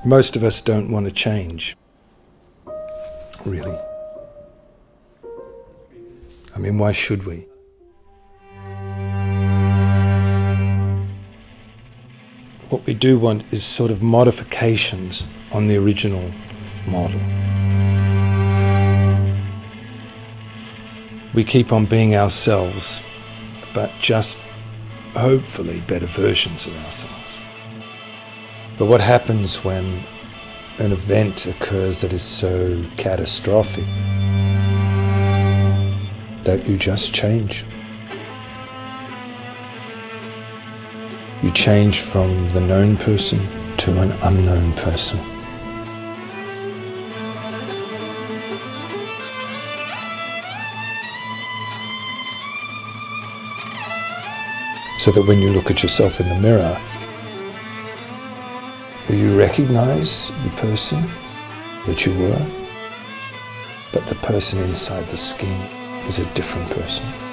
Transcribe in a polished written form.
Most of us don't want to change, really. I mean, why should we? What we do want is sort of modifications on the original model. We keep on being ourselves, but just hopefully better versions of ourselves. But what happens when an event occurs that is so catastrophic that you just change? You change from the known person to an unknown person. So that when you look at yourself in the mirror, you recognize the person that you were, but the person inside the skin is a different person.